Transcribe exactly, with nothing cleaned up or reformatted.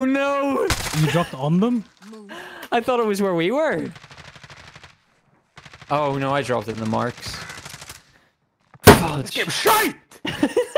no! You dropped on them? I thought it was where we were. Oh no, I dropped it in the marks. Oh, This game's shite!